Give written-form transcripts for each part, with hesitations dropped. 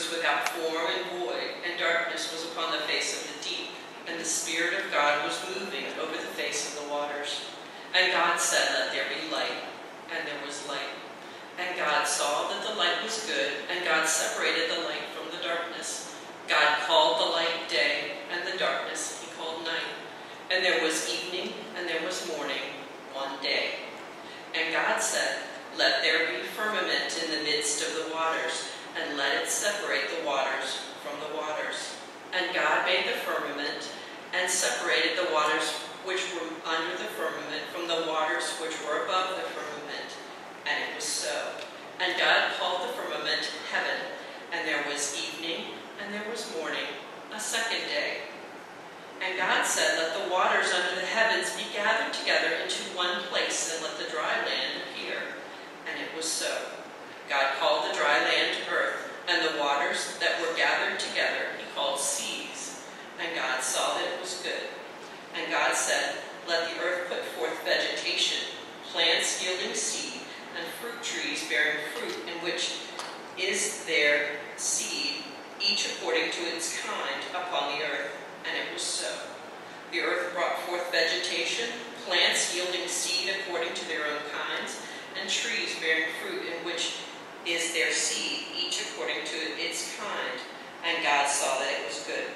was without form and void, and darkness was upon the face of the deep, and the Spirit of God was moving over the face of the waters. And God said, "Let there be light," and there was light. And God saw that the light was good, and God separated the light from the darkness. God called the light day, and the darkness he called night. And there was evening, and there was morning, one day. And God said, "Let there be firmament in the midst of the waters, and let it separate the waters from the waters." And God made the firmament, and separated the waters which were under the firmament from the waters which were above the firmament. And it was so. And God called the firmament heaven. And there was evening, and there was morning, a second day. And God said, "Let the waters under the heavens be gathered together into one place, and let the dry land appear." And it was so. God called the dry land earth, and the waters that were gathered together he called seas. And God saw that it was good. And God said, "Let the earth put forth vegetation, plants yielding seed, and fruit trees bearing fruit, in which is their seed, each according to its kind, upon the earth." And it was so. The earth brought forth vegetation, plants yielding seed according to their own kinds, and trees bearing fruit, in which is their seed, each according to its kind. And God saw that it was good.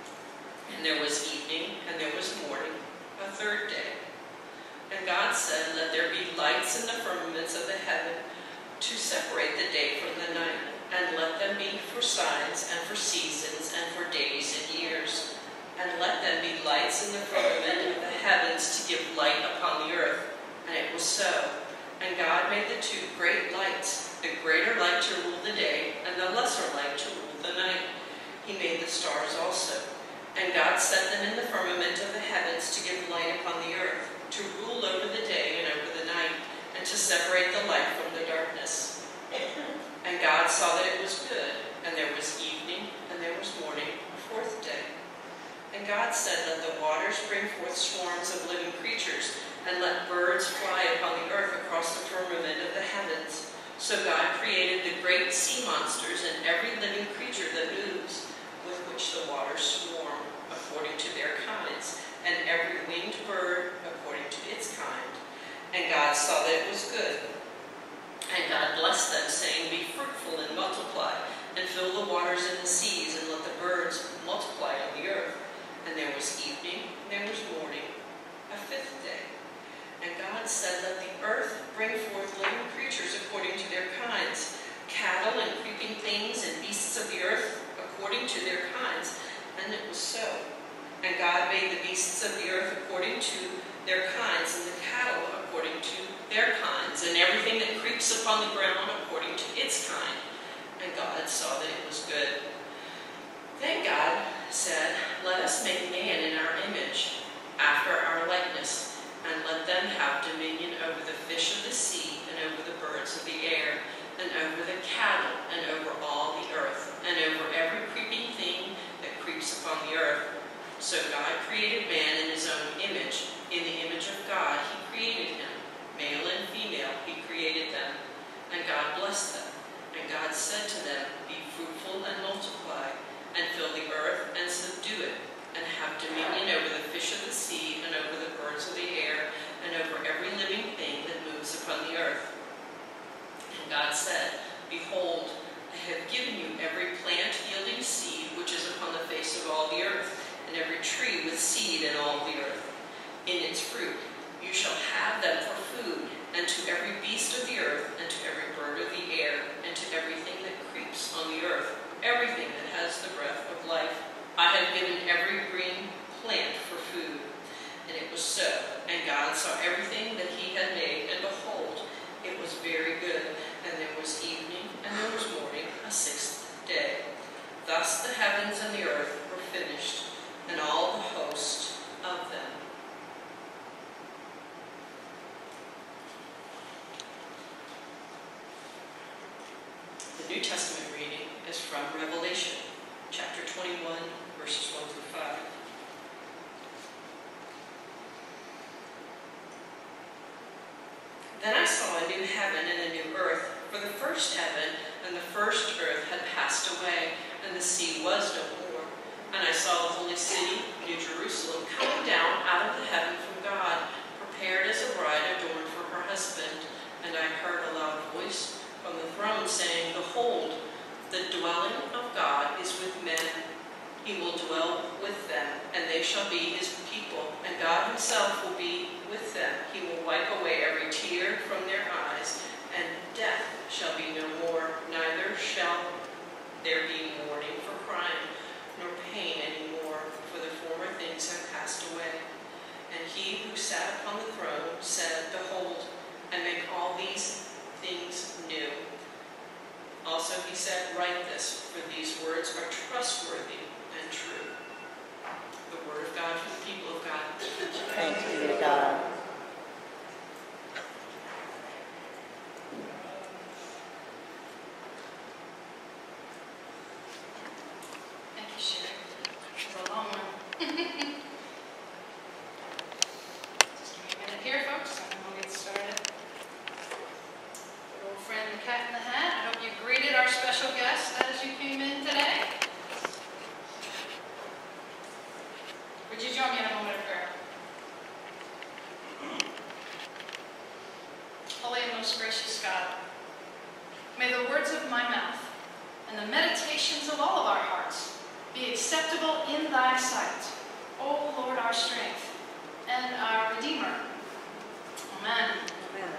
And there was evening, and there was morning, a third day. And God said, "Let there be lights in the firmaments of the heaven to separate the day from the night, and let them be for signs and for seasons and for days and years. And let them be lights in the firmament of the heavens to give light upon the earth." And it was so. And God made the two great lights, the greater light to rule the day, and the lesser light to rule the night. He made the stars also. And God set them in the firmament of the heavens to give light upon the earth, to rule over the day and over the night, and to separate the light from the darkness. And God saw that it was good, and there was evening, and there was morning, a fourth day. And God said, "Let the waters bring forth swarms of living creatures, and let birds fly upon the earth across the firmament of the heavens." So God created the great sea monsters and every living creature that moves, with which the waters swarm, according to their kinds, and every winged bird according to its kind. And God saw that it was good. And God blessed them, saying, "Be fruitful and multiply, and fill the waters in the seas, and let the birds multiply on the earth." And there was evening, and there was morning, a fifth day. And God said, "Let the earth bring forth living creatures according to their kinds, cattle and creeping things and beasts of the earth according to their kinds." And it was so. And God made the beasts of the earth according to their kinds, and the cattle according to their kinds, and everything that creeps upon the ground according to its kind. And God saw that it was good. Then God said, "Let us make man in our image, after our likeness, and let them have dominion over the fish of the sea, and over the birds of the air, and over the cattle, and over all the earth, and over every creeping thing that creeps upon the earth." So God created man in his own image. In the image of God he created him. Male and female he created them. And God blessed them. And God said to them, "Be fruitful and multiply, and fill the earth and subdue it, and have dominion over the fish of the sea, and over the birds of the air, and over every living thing that moves upon the earth." And God said, "Behold, I have given you every plant yielding seed which is upon the face of all the earth, and every tree with seed in all the earth, in its fruit. You shall have them for food, and to every beast of the earth, and to every bird of the air, and to everything that creeps on the earth, everything that has the breath of life. I have given every green plant for food." And it was so. And God saw everything that he had made, and behold, it was very good. And there was evening, and there was morning, a sixth day. Thus the heavens and the earth were finished, and all the host of them. The New Testament reading is from Revelation, chapter 21, verses 1 through 5. Then I saw a new heaven and a new earth, for the first heaven and the first earth had passed away, he was no more. And I saw the holy city, New Jerusalem, coming down out of the heaven from God, prepared as a bride adorned for her husband. And I heard a loud voice from the throne saying, Behold, the dwelling of God is with men. He will dwell with them, and they shall be his people. And God himself will be with them. He will wipe away every tear from their eyes, and death shall be no more. Neither shall there be mourning for crying, nor pain any more, for the former things have passed away. And he who sat upon the throne said, Behold, I make all these things new. Also he said, Write this, for these words are trustworthy and true. The word of God for the people of God. Thanks be to God. Thank you, Sherry. It was a long one. Just give me a minute here, folks, and then we'll get started. Good old friend, the Cat in the Hat. I hope you greeted our special guest as you came in today. Would you join me in a moment of prayer? Holy and most gracious God, may the words of my mouth and the meditations of all of our hearts be acceptable in thy sight, O Lord, our strength and our Redeemer. Amen. Amen.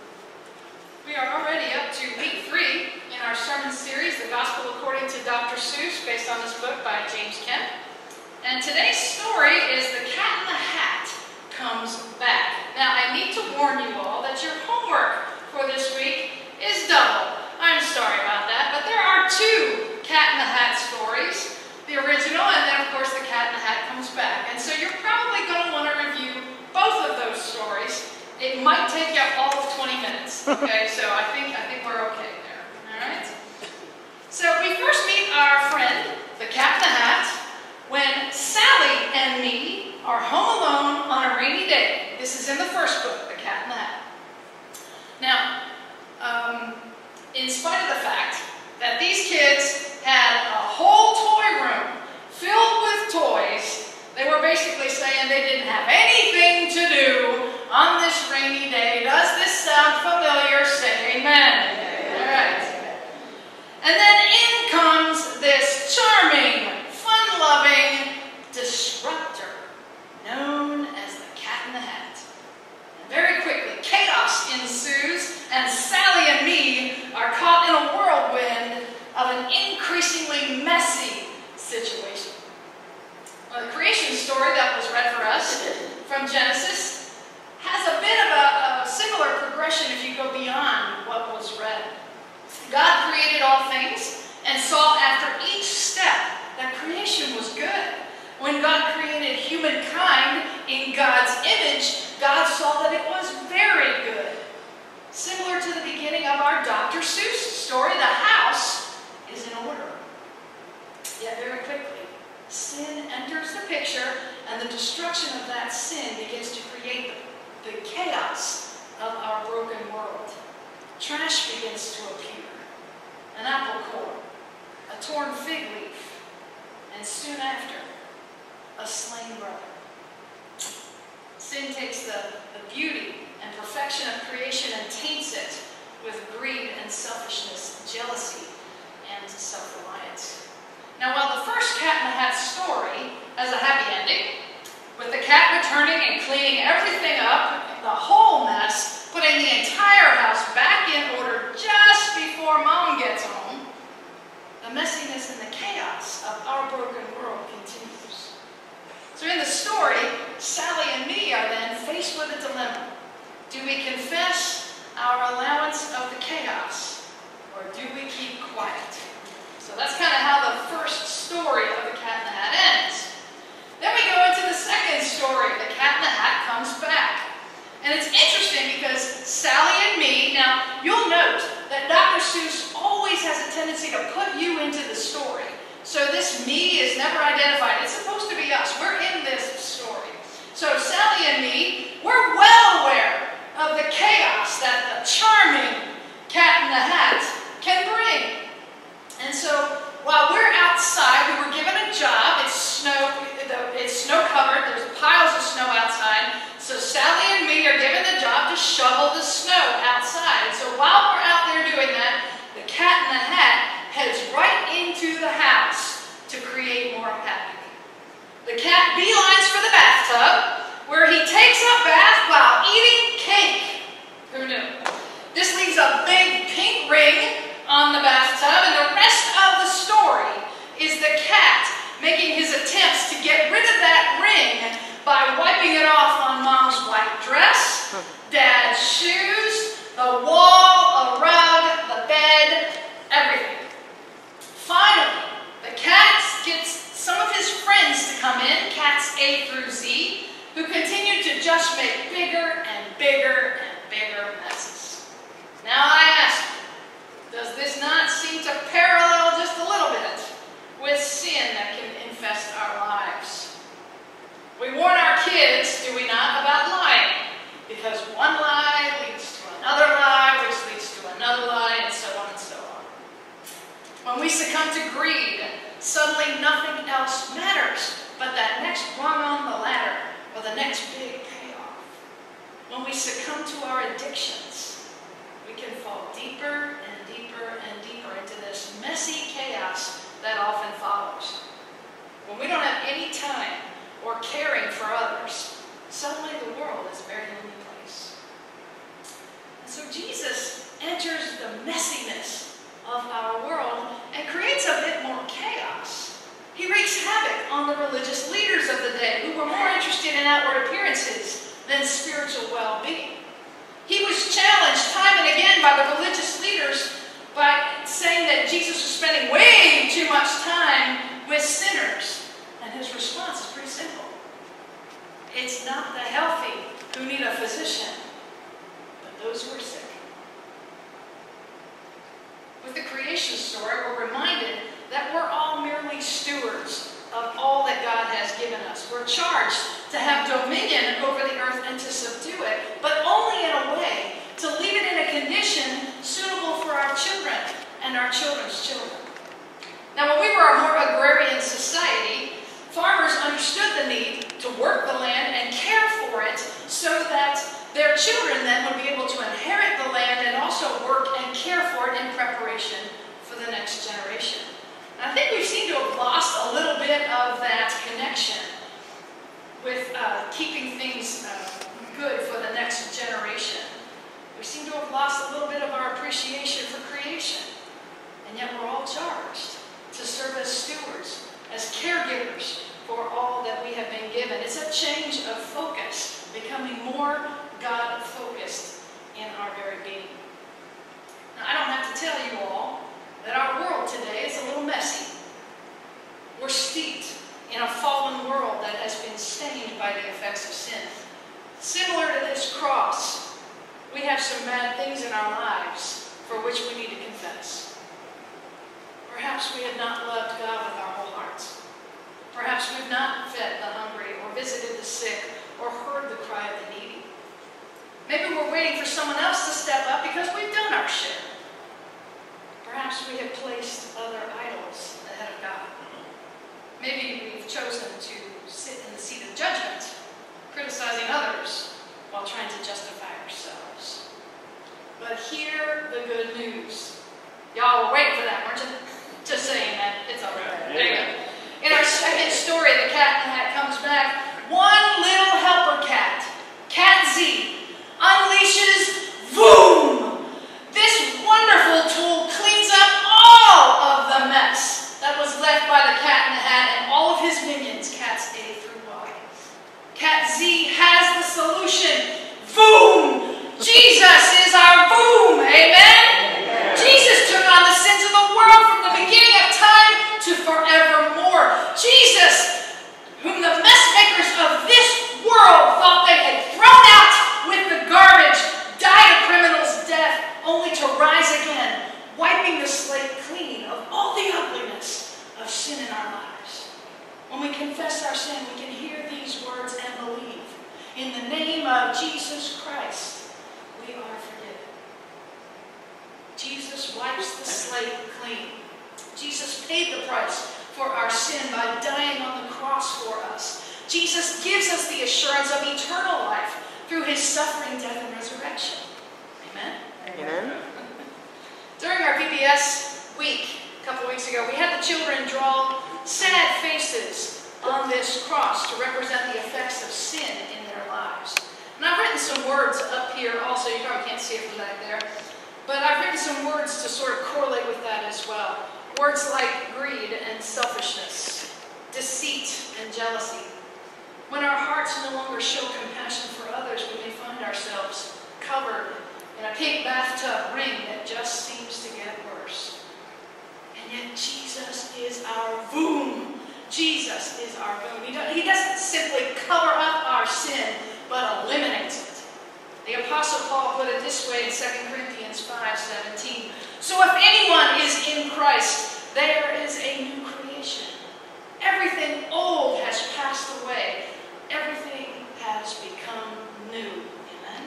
We are already up to week 3 in our sermon series, The Gospel According to Dr. Seuss, based on this book by James Kemp. And today's story is The Cat in the Hat Comes Back. Now, I need to warn you all that your homework for this week is double. I'm sorry about that, but there are 2 Cat in the Hat stories. The original, and then, of course, The Cat in the Hat Comes Back. And so you're probably going to want to review both of those stories. It might take you all of 20 minutes, okay? So I think we're okay there, all right? So we first meet our friend, the Cat in the Hat, when Sally and me are home alone on a rainy day. This is in the first book, The Cat in the Hat. Now, in spite of the fact that these kids had a whole toy room filled with toys, they were basically saying they didn't have anything to do on this rainy day. Does this sound familiar? Say amen. All right. And then in comes this charming, fun-loving disruptor known as the Cat in the Hat. And very quickly, chaos ensues, and Sally and me are caught in a whirlwind of an increasingly messy situation. Well, the creation story that was read for us from Genesis has a bit of a similar progression if you go beyond what was read. God created all things and saw after each step that creation was good. When God created humankind in God's image, God saw that it was very good. Similar to the beginning of our Dr. Seuss story, the house is in order. Yet very quickly, sin enters the picture, and the destruction of that sin begins to create the chaos of our broken world. Trash begins to appear. An apple core, a torn fig leaf, and soon after, a slain brother. Sin takes the beauty and perfection of creation and taints it with greed and selfishness, jealousy, and self-reliance. Now, while the first Cat in the Hat story has a happy ending, with the cat returning and cleaning everything up, the whole mess, putting the entire house back in order just before Mom gets home, the messiness and the chaos of our broken world continues. So in the story, Sally and me are then faced with a dilemma. Do we confess our allowance of the chaos, or do we keep quiet? So that's kind of how the first story of the Cat in the Hat ends. Then we go into the second story, The Cat in the Hat Comes Back. And it's interesting because Sally and me, now you'll note that Dr. Seuss always has a tendency to put you into the story. So this me is never identified. It's supposed to be us. We're in this story. So Sally and me, we're well aware of the chaos that the charming Cat in the Hat can bring. And so while we're outside, we shovel the snow outside. So while we're out there doing that, the Cat in the Hat heads right into the house to create more havoc. The cat beelines for the bathtub, where he takes a bath while eating cake. Who knew? This leaves a big pink ring on the bathtub, and the rest of the story is the cat making his attempts to get rid of that ring by wiping it off on Mom's white dress, Dad's shoes, the wall, a rug, the bed, everything. Finally, the cat gets some of his friends to come in, cats A through Z, who continue to just make bigger and bigger and bigger messes. Now I ask you, does this not seem to parallel just a little bit with sin that can infest our lives? We warn our kids, do we not, about lying, because one lie leads to another lie, which leads to another lie, and so on and so on. When we succumb to greed, suddenly nothing else matters but that next rung on the ladder or the next big payoff. When we succumb to our addictions, we can fall deeper and deeper and deeper into this messy chaos that often follows. When we don't have any time or caring for others, suddenly the world is a very lonely place. And so Jesus enters the messiness of our world and creates a bit more chaos. He wreaks havoc on the religious leaders of the day who were more interested in outward appearances than spiritual well-being. He was challenged time and again by the religious leaders by saying that Jesus was spending way too much time with sinners. And his response is pretty simple. It's not the healthy who need a physician, but those who are sick. With the creation story, we're reminded that we're all merely stewards of all that God has given us. We're charged to have dominion over the earth and to subdue it, but only in a way to leave it in a condition suitable for our children and our children's children. Now, when we were a more agrarian society, farmers understood the need to work the land and care for it so that their children then would be able to inherit the land and also work and care for it in preparation for the next generation. And I think we seem to have lost a little bit of that connection with keeping things good for the next generation. We seem to have lost a little bit of our appreciation for creation. And yet we're all charged to serve as stewards, as caregivers for all that we have been given. It's a change of focus, becoming more God-focused in our very being. Now, I don't have to tell you all that our world today is a little messy. We're steeped in a fallen world that has been stained by the effects of sin. Similar to this cross, we have some bad things in our lives for which we need to confess. Perhaps we have not loved God with our whole hearts. Perhaps we've not fed the hungry or visited the sick or heard the cry of the needy. Maybe we're waiting for someone else to step up because we've done our share. Perhaps we have placed other idols ahead of God. Maybe we've chosen to sit in the seat of judgment, criticizing others while trying to justify ourselves. But hear the good news. Y'all were waiting for that, weren't you? Just saying that. It's all right. There you go. In our second story, the Cat in the Hat comes back. One little helper cat, Cat Z, unleashes Voom! This wonderful tool cleans up all of the mess that was left by the Cat in the Hat and all of his minions, cats A through Y. Cat Z has the solution. Voom! Jesus is our Voom! Amen? Jesus took on the sins of the world from the beginning of time to forevermore. Jesus, whom the mess makers of this world thought they had thrown out with the garbage, died a criminal's death, only to rise again, wiping the slate clean of all the ugliness of sin in our lives. When we confess our sin, we can hear these words and believe. In the name of Jesus Christ, we are forgiven. Jesus wipes the slate clean. Jesus paid the price for our sin by dying on the cross for us. Jesus gives us the assurance of eternal life through his suffering, death, and resurrection. Amen? Amen. During our VBS week, a couple weeks ago, we had the children draw sad faces on this cross to represent the effects of sin in their lives. And I've written some words up here also. You probably can't see it from back there. But I've written some words to sort of correlate with that as well. Words like greed and selfishness, deceit and jealousy. When our hearts no longer show compassion for others, we may find ourselves covered in a pink bathtub ring that just seems to get worse. And yet Jesus is our boom. Jesus is our boom. He doesn't simply cover up our sin, but eliminates it. The Apostle Paul put it this way in 2 Corinthians 5:17. So if anyone is in Christ, there is a new creation. Everything old has passed away. Everything has become new. Amen?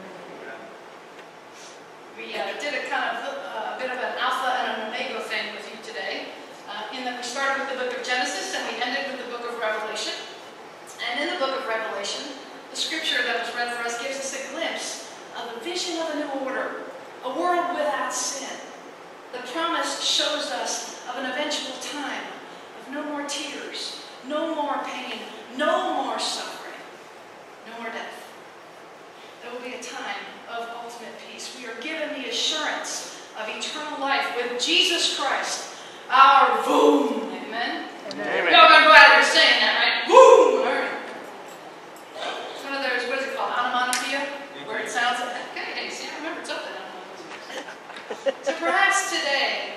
We did a kind of a bit of an alpha and an omega thing with you today. In that we started with the book of Genesis and we ended with the book of Revelation. And in the book of Revelation, the scripture that was read for us gives us a glimpse of a vision of a new order, a world without sin. The promise shows us of an eventual time of no more tears, no more pain, no more suffering, no more death. There will be a time of ultimate peace. We are given the assurance of eternal life with Jesus Christ, our boom. Amen? Amen. Y'all gonna go out there saying that, right? Boom! All right. It's one of those, what is it called? Onomatopoeia? Where it sounds like, okay, hey, see, I remember something. So perhaps today,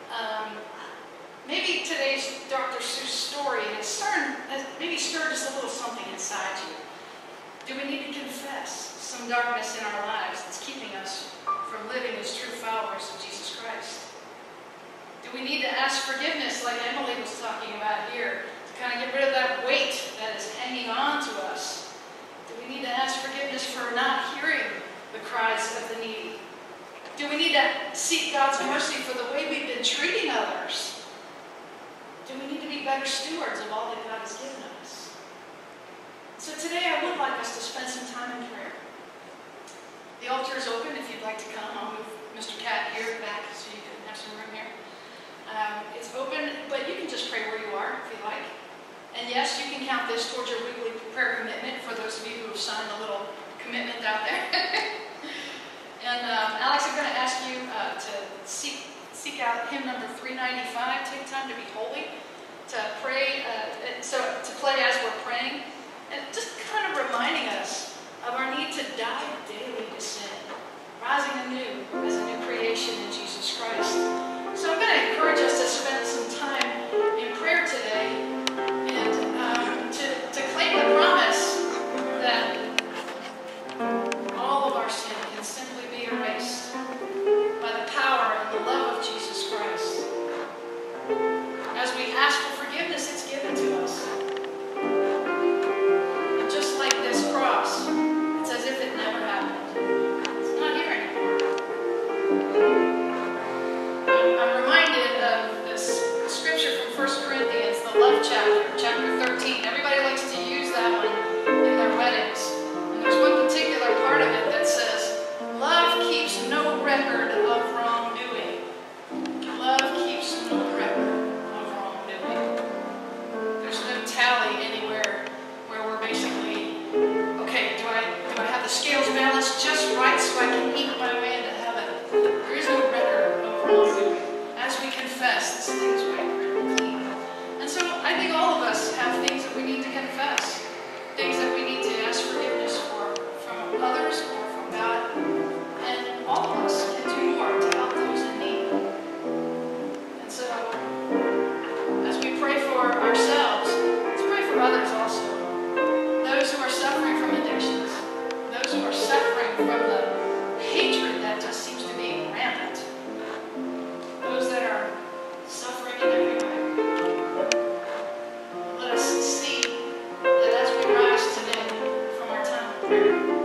maybe today's Dr. Seuss story has maybe stirred just a little something inside you. Do we need to confess some darkness in our lives that's keeping us from living as true followers of Jesus Christ? Do we need to ask forgiveness like Emily was talking about here to kind of get rid of that weight that is hanging on to us? Do we need to ask forgiveness for not hearing the cries of the needy? Do we need to seek God's mercy for the way we've been treating others? Do we need to be better stewards of all that God has given us? So today I would like us to spend some time in prayer. The altar is open if you'd like to come. I'll move Mr. Cat here back so you can have some room here. It's open, but you can just pray where you are if you like. And yes, you can count this towards your weekly prayer commitment for those of you who have signed a little commitment out there. And Alex, I'm going to ask you to seek out hymn number 395. Take time to be holy, to pray, to play as we're praying, and just kind of reminding us of our need to die daily to sin, rising anew as a new creation in Jesus Christ. So I'm going to encourage us to spend some time in prayer today and to claim the promise that all of our sin can simply be erased by the power and the love of Jesus Christ. As we ask for forgiveness, it's given to us. And just like this cross, it's as if it never happened. It's not here anymore. I'm reminded of this scripture from 1 Corinthians, the love chapter 13. Everybody likes to use that one in their weddings. And there's one particular part of it that says, love keeps no record of wrongdoing. Love keeps no record of wrongdoing. There's no tally anywhere where we're basically, okay, do I have the scales balanced just right so I can eat my way into heaven? There is no record of wrongdoing. As we confess, this thing is right and clean. And so I think all of us have things that we need to confess, things that we need to ask forgiveness for from others or from God. And all of us can do more to help those in need. And so as we pray for ourselves, let's pray for others also. Those who are suffering from addictions, those who are suffering from the hatred that just seems to be rampant, those that are suffering in every way. Let us see that as we rise today from our time of prayer,